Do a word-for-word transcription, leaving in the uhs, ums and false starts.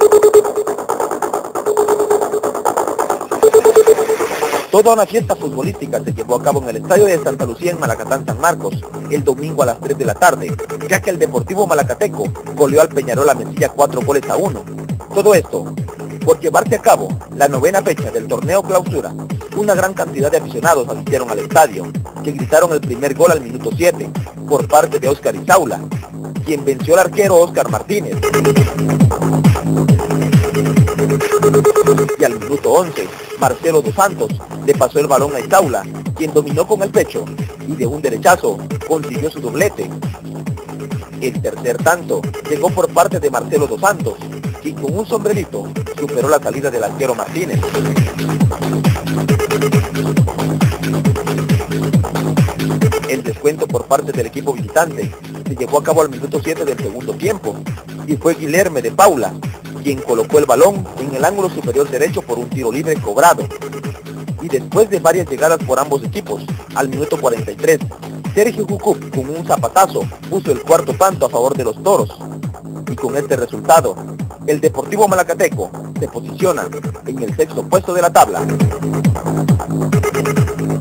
Toda una fiesta futbolística se llevó a cabo en el estadio de Santa Lucía en Malacatán, San Marcos, el domingo a las tres de la tarde, ya que el Deportivo Malacateco goleó al Peñarol a Mesilla cuatro goles a uno. Todo esto por llevarse a cabo la novena fecha del torneo clausura. Una gran cantidad de aficionados asistieron al estadio, que gritaron el primer gol al minuto siete, por parte de Óscar Isaula, quien venció al arquero Óscar Martínez. Y al minuto once, Marcelo dos Santos le pasó el balón a Isaula, quien dominó con el pecho y de un derechazo consiguió su doblete. El tercer tanto llegó por parte de Marcelo dos Santos, quien con un sombrerito superó la salida del arquero Martínez. El descuento por parte del equipo visitante se llevó a cabo al minuto siete del segundo tiempo y fue Guilherme de Paula quien colocó el balón en el ángulo superior derecho por un tiro libre cobrado. Y después de varias llegadas por ambos equipos, al minuto cuarenta y tres, Sergio Jucup con un zapatazo puso el cuarto tanto a favor de los Toros. Y con este resultado, el Deportivo Malacateco se posiciona en el sexto puesto de la tabla.